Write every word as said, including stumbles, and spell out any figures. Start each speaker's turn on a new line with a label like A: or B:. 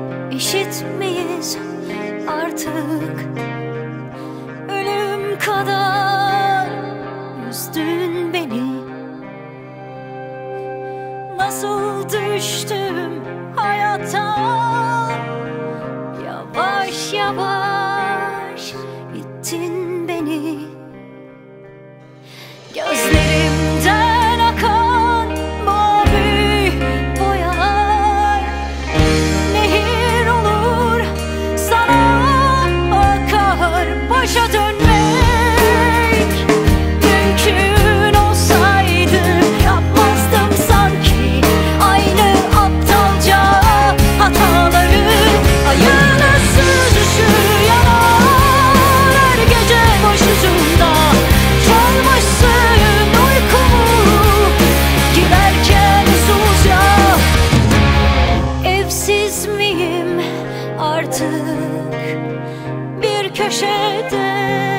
A: eşit miyiz artık? Ölüm kadar üzdün beni. Nasıl düştüm hayata, yavaş yavaş ittin beni. Gözlerimden akan mavi boyalar nehir olur, sana akar. Başa dönmek mümkün olsaydı yapmazdım sanki aynı aptalca hataları. Ayağına süzüşür yanar her gece başucumda. Çalmışsın uykumu giderken usulca. Evsiz miyim artık bir köşede?